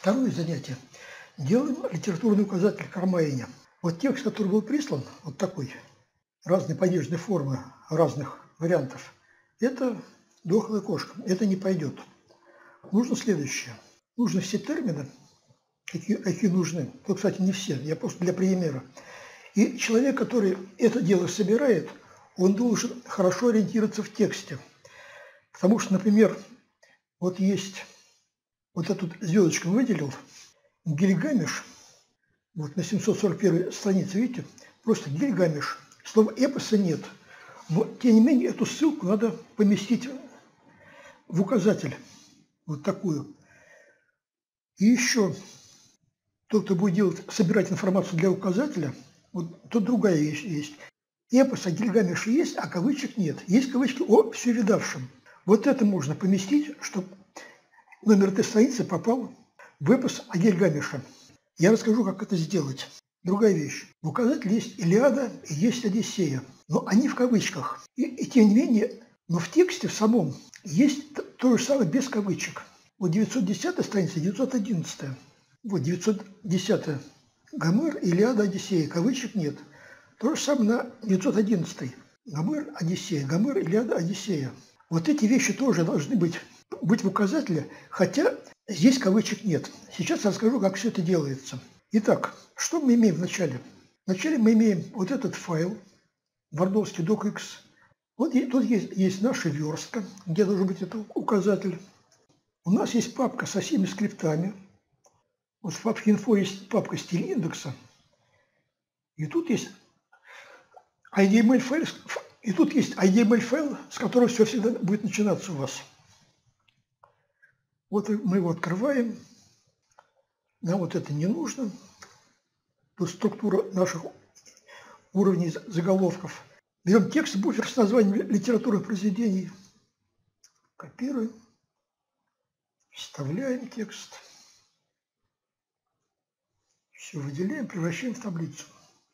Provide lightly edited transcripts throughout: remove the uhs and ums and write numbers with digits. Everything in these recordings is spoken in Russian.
Второе занятие. Делаем литературный указатель к Ромаине. Вот текст, который был прислан, вот такой, разные пониженные формы разных вариантов, это дохлая кошка, это не пойдет. Нужно следующее. Нужно все термины, какие нужны, то, кстати, не все, я просто для примера. И человек, который это дело собирает, он должен хорошо ориентироваться в тексте. Потому что, например, вот есть, вот эту звездочку выделил, Гильгамеш, вот на 741 странице, видите, просто Гильгамеш. Слова эпоса нет. Но, тем не менее, эту ссылку надо поместить в указатель. Вот такую. И еще тот, кто будет делать, собирать информацию для указателя, вот тут другая вещь есть. Эпос о Гильгамеше есть, а кавычек нет. Есть кавычки о все видавшем. Вот это можно поместить, чтобы номер этой страницы попал в эпос о Гильгамеше. Я расскажу, как это сделать. Другая вещь. В указателе есть Илиада и есть Одиссея. Но они в кавычках. И тем не менее, но в тексте в самом есть то же самое без кавычек. Вот 910 страница, 911. Вот 910 Гомер, Илиада, Одиссея. Кавычек нет. То же самое на 911. Гомер, Одиссея. Гомер, Илиада, Одиссея. Вот эти вещи тоже должны быть в указателе, хотя здесь кавычек нет. Сейчас расскажу, как все это делается. Итак, что мы имеем в начале? Вначале мы имеем вот этот файл, вардовский docx. Вот тут есть наша верстка, где должен быть этот указатель. У нас есть папка со всеми скриптами. Вот в папке info есть папка стиль индекса. И тут есть IDML файл, с которого все всегда будет начинаться у вас. Вот мы его открываем. Нам вот это не нужно. Тут структура наших уровней заголовков. Берем текст, буфер с названием литературных произведений. Копируем. Вставляем текст. Все выделяем, превращаем в таблицу.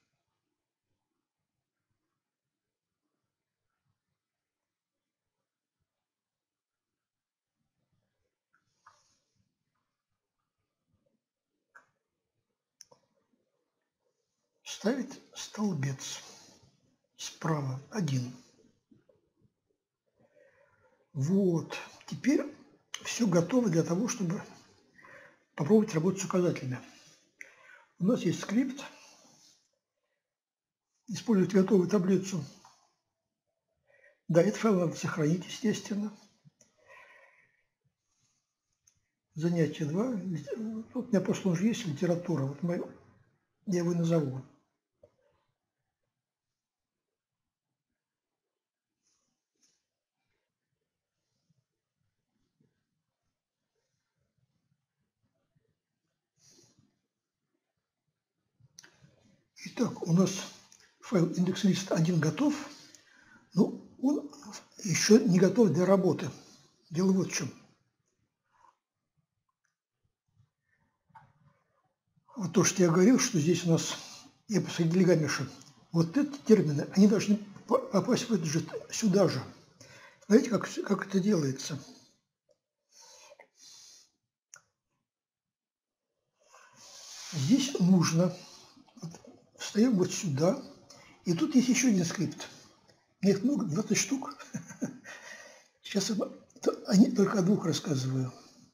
Ставить столбец. Справа 1. Вот. Теперь все готово для того, чтобы попробовать работать с указателями. У нас есть скрипт. Использовать готовую таблицу. Да, этот файл надо сохранить, естественно. Занятие 2. Тут у меня просто уже есть литература. Вот я его назову. Итак, у нас файл index.list 1 готов, но он еще не готов для работы. Дело вот в чем. Вот то, что я говорил, что здесь у нас эпос Гильгамеша, вот эти термины, они должны попасть в это же, сюда же. Знаете, как это делается? Здесь нужно, встаем вот сюда, и тут есть еще один скрипт. Их много, 20 штук. Сейчас я только о двух рассказываю.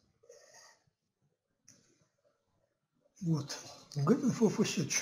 Вот. Get for search.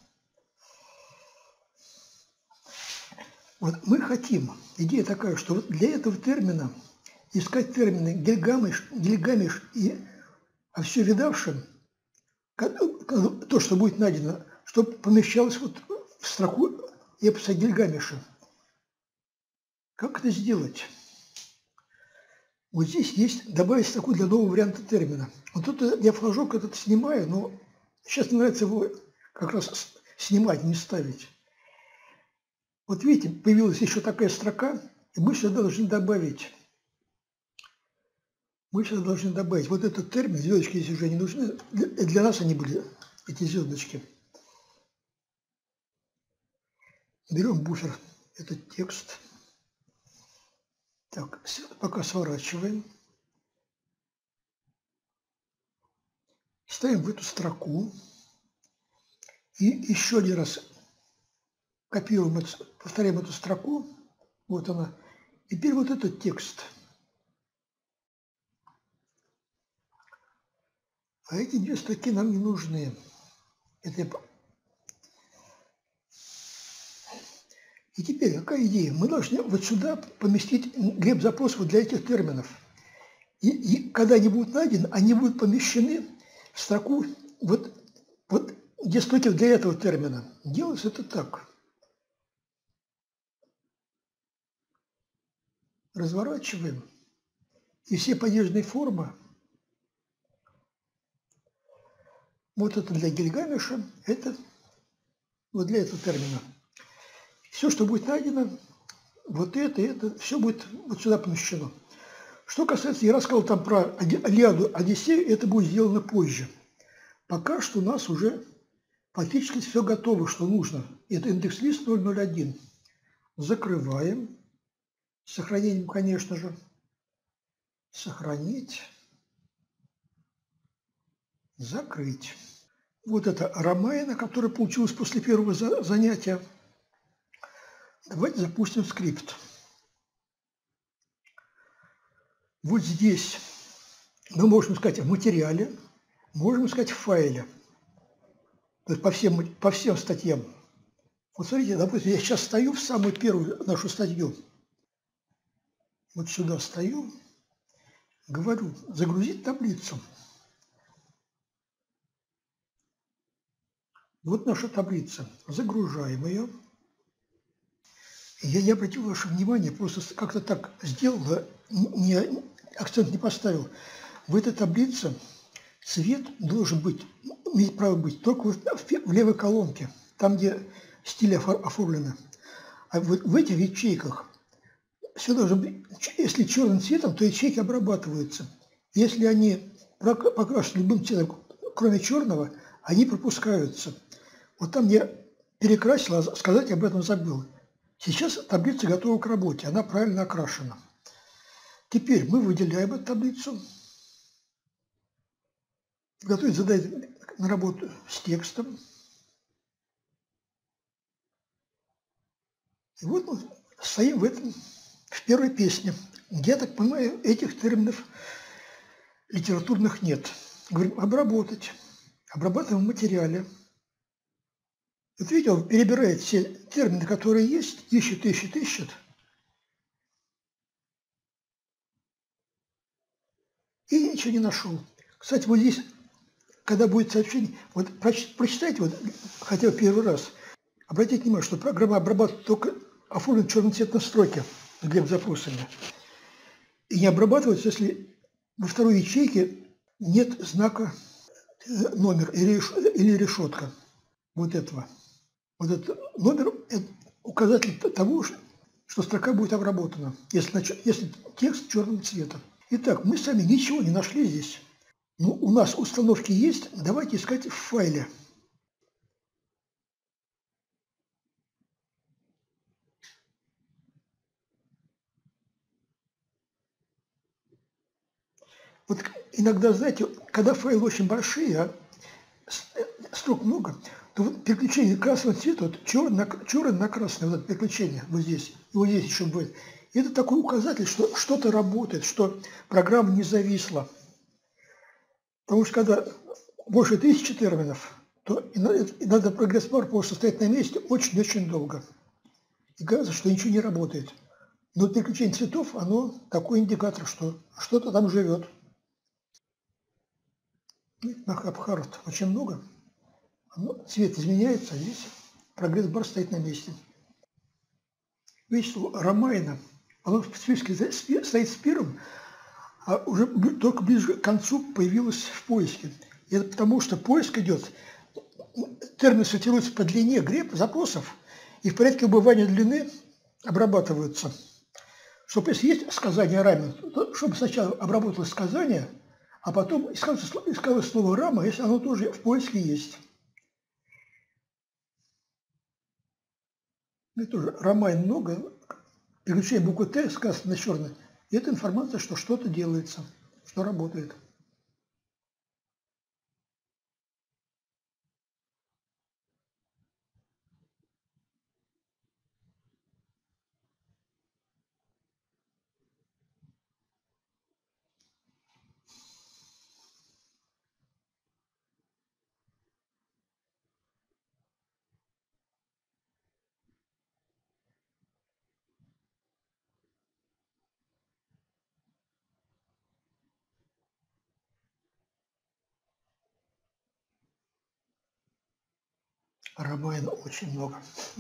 Вот мы хотим, идея такая, что вот для этого термина искать термины Гильгамеш и о все видавшем, то, что будет найдено, чтобы помещалось вот в строку эпоса Гильгамеша. Как это сделать? Вот здесь есть добавить строку для нового варианта термина. Вот тут я флажок этот снимаю, но сейчас мне нравится его как раз снимать, не ставить. Вот видите, появилась еще такая строка, и мы сюда должны добавить. Вот этот термин, звездочки здесь уже не нужны, для нас они были, эти звездочки. Берем буфер, этот текст. Так, пока сворачиваем. ставим в эту строку и еще один раз копируем, повторяем эту строку. Вот она. Теперь вот этот текст. А эти две строки нам не нужны. И теперь какая идея? Мы должны вот сюда поместить греб-запрос вот для этих терминов. И когда они будут найдены, они будут помещены в строку, вот где строки для этого термина. Делается это так. Разворачиваем. И все падежные формы, вот это для Гильгамеша, это вот для этого термина. Все, что будет найдено, вот это, все будет вот сюда помещено. Что касается, я рассказал там про Илиаду, Одиссею, это будет сделано позже. Пока что у нас уже фактически все готово, что нужно. Это индекс-лист 001. Закрываем. С сохранением, конечно же. Сохранить. Закрыть. Вот это Ромейна, которая получилась после первого занятия. Давайте запустим скрипт. Вот здесь мы можем искать в материале, можем искать в файле. То есть по всем статьям. Вот смотрите, допустим, я сейчас стою в самую первую нашу статью. Вот сюда стою, говорю, загрузить таблицу. Вот наша таблица. Загружаем ее. Я не обратил ваше внимание, просто как-то так сделал, акцент не поставил. В этой таблице цвет должен быть, имеет право быть только в левой колонке, там, где стили оформлены. А вот в этих ячейках все должно быть, если черным цветом, то ячейки обрабатываются. Если они покрашены любым цветом, кроме черного, они пропускаются. Вот там я перекрасил, а сказать об этом забыл. Сейчас таблица готова к работе, она правильно окрашена. Теперь мы выделяем эту таблицу, готовить задание на работу с текстом. И вот мы стоим в первой песне, где, я так понимаю, этих терминов литературных нет. Говорим обработать. Обрабатываем в материале. Вот видите, он перебирает все термины, которые есть, ищет. И ничего не нашел. Кстати, вот здесь, когда будет сообщение, вот прочитайте вот хотя бы первый раз, обратите внимание, что программа обрабатывает только оформлен черным цветом строки с греб-запросами. И не обрабатывается, если во второй ячейке нет знака номер или решетка вот этого. Вот этот номер – это указатель того, что строка будет обработана, если текст черным цветом. Итак, мы сами ничего не нашли здесь. Ну, у нас установки есть, давайте искать в файле. Вот иногда, знаете, когда файлы очень большие, а строк много, то вот переключение красного цвета, вот черный на красный, вот это переключение вот здесь, и вот здесь еще будет. Это такой указатель, что что-то работает, что программа не зависла. Потому что когда больше 1000 терминов, то иногда прогресс-бар просто стоять на месте очень-очень долго. И кажется, что ничего не работает. Но переключение цветов, оно такой индикатор, что что-то там живет. На Хабхарт очень много. Цвет изменяется, а здесь прогресс-бар стоит на месте. Видите, что Ромейна, оно в списке стоит с первым, а уже только ближе к концу появилось в поиске. И это потому, что поиск идет, термины сортируются по длине запросов, и в порядке убывания длины обрабатываются. Чтобы если есть сказание рамен, то чтобы сначала обработалось сказание, а потом искалось слово рама, если оно тоже в поиске есть. И тоже ромайн много, переключение буквы Т, сказано на черной, и это информация, что что-то делается, что работает. Ромайна очень много.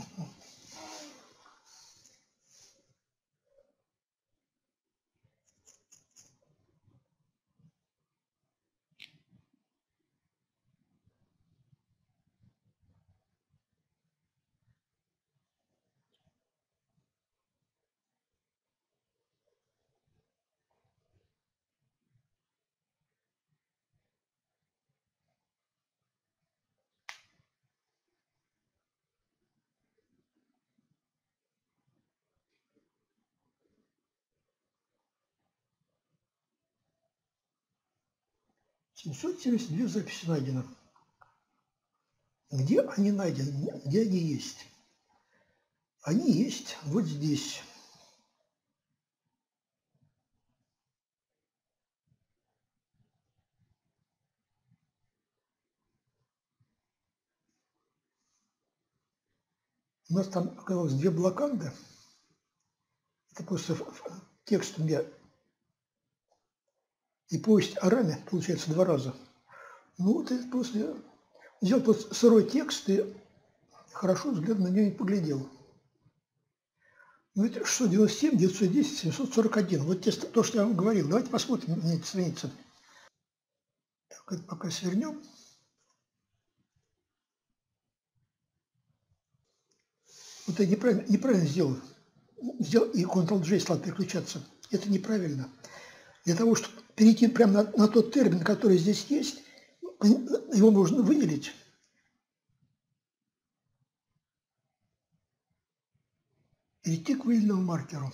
772 записи найдено. Где они найдены? Где они есть? Они есть вот здесь. У нас там оказалось 2 блоканды. Это просто текст у меня и повесть о Раме, получается, 2 раза. Ну вот это просто я взял тот сырой текст и хорошо взгляд на него не поглядел. Ну это 697, 910, 741. Вот то, что я вам говорил. Давайте посмотрим на эти страницы. Так, это пока свернем. Вот я неправильно сделал. Сделал и Ctrl-J стал переключаться. Это неправильно. Для того, чтобы перейти прямо на тот термин, который здесь есть, его нужно выделить. Перейти к выделенному маркеру.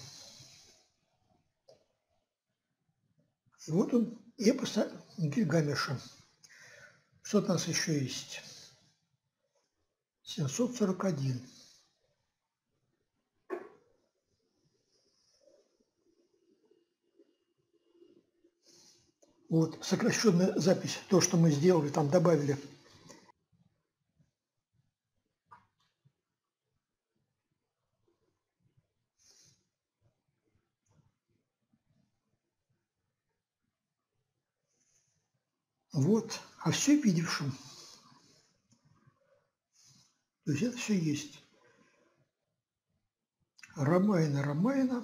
И вот он, эпоса Гильгамеша. Что у нас еще есть? 741. Вот сокращенная запись, то, что мы сделали, там добавили. Вот, о все видевшем. То есть это все есть. Ромайна.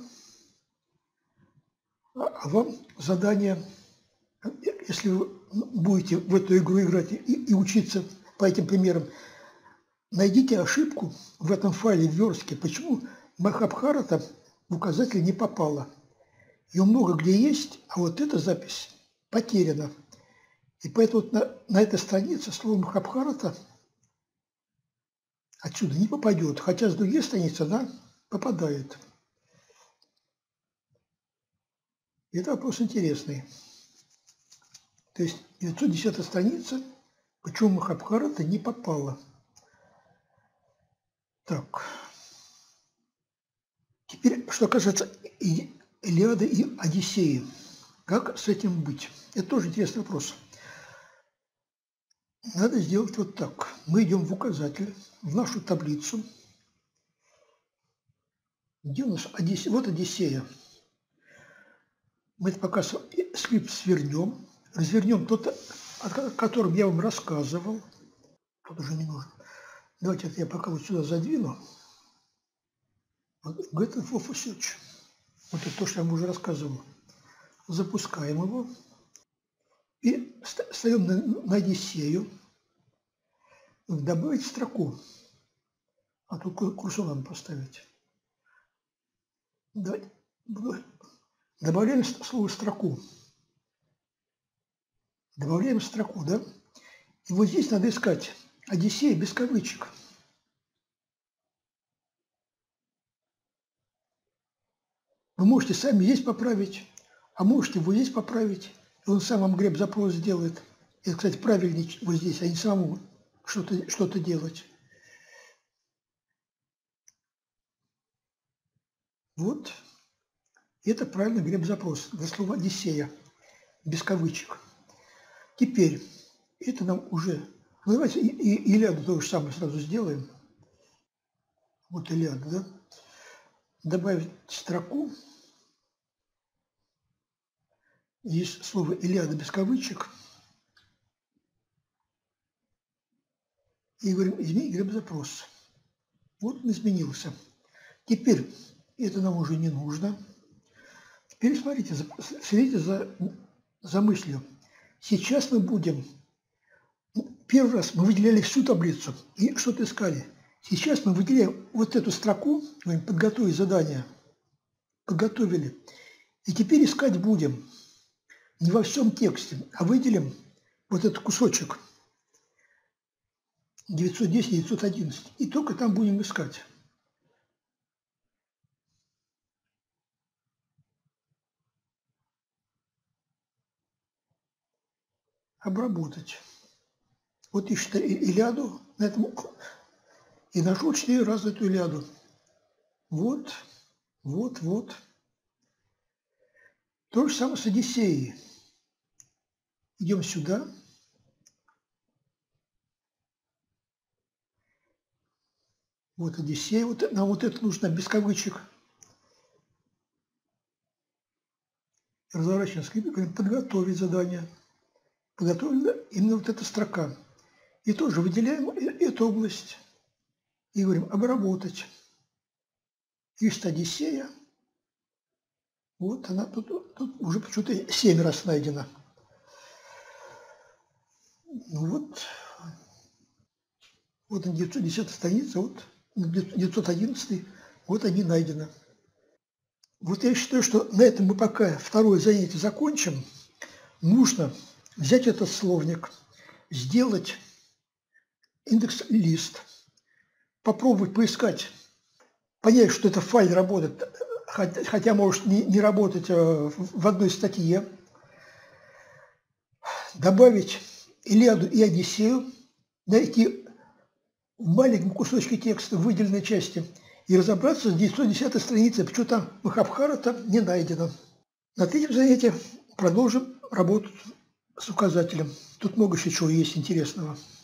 А вам задание, если вы будете в эту игру играть и учиться по этим примерам, найдите ошибку в этом файле в верстке, почему Махабхарата в указатель не попала. Ее много где есть, а вот эта запись потеряна. И поэтому вот на этой странице слово Махабхарата отсюда не попадет, хотя с другой страницы она попадает. И это вопрос интересный. То есть 910 страница, почему Махабхарата не попала. Так. Теперь, что касается Илиады и Одиссеи. Как с этим быть? Это тоже интересный вопрос. Надо сделать вот так. Мы идем в указатель, в нашу таблицу. Где у нас Одиссея? Вот Одиссея. Мы это пока скрипт свернем, развернем тот, о котором я вам рассказывал. Тут уже не нужно. Давайте это я пока вот сюда задвину. Get info for search. Вот это то, что я вам уже рассказывал. Запускаем его. И ставим на Одиссею. Добавить строку. А тут курсор надо поставить. Добавляем слово строку. Добавляем строку, да? И вот здесь надо искать Одиссея без кавычек. Вы можете сами здесь поправить, а можете вот здесь поправить. И он сам вам греб-запрос сделает. Это, кстати, правильнее вот здесь, а не самому что-то делать. Вот. Это правильный греб-запрос. Для слова Одиссея. Без кавычек. Теперь, это нам уже... Ну, давайте и Илиаду то же самое сразу сделаем. Вот Илиада, да? Добавить строку. Есть слово Илиада без кавычек. и говорим «изменить гриб-запрос». Вот он изменился. Теперь это нам уже не нужно. Теперь смотрите, следите за мыслью. Сейчас мы будем, первый раз мы выделяли всю таблицу и что-то искали. Сейчас мы выделяем вот эту строку, говорим, подготовить задание, подготовили. И теперь искать будем не во всем тексте, а выделим вот этот кусочек 910, 911. И только там будем искать. Обработать. Вот ищу Илиаду на этом, и нашел 4 раза эту Илиаду. Вот, вот, вот. То же самое с Одиссеей. Идем сюда. Вот Одиссея. Вот, нам вот это нужно без кавычек. Разворачиваем скрипик, говорим, подготовить задание. Подготовлена именно вот эта строка. И тоже выделяем эту область. И говорим, обработать. Ищет Одиссея. Вот она тут уже почему-то 7 раз найдена. Вот. Вот 910 страница, вот 911, вот они найдены. Вот я считаю, что на этом мы пока второе занятие закончим. Нужно взять этот словник, сделать индекс-лист, попробовать поискать, понять, что это файл работает, хотя может не работать в одной статье, добавить Илиаду и Одиссею, найти в маленьком кусочке текста в выделенной части и разобраться с 910 страницей, почему там Махабхарата не найдено. На третьем занятии продолжим работу с указателем. Тут много еще чего есть интересного.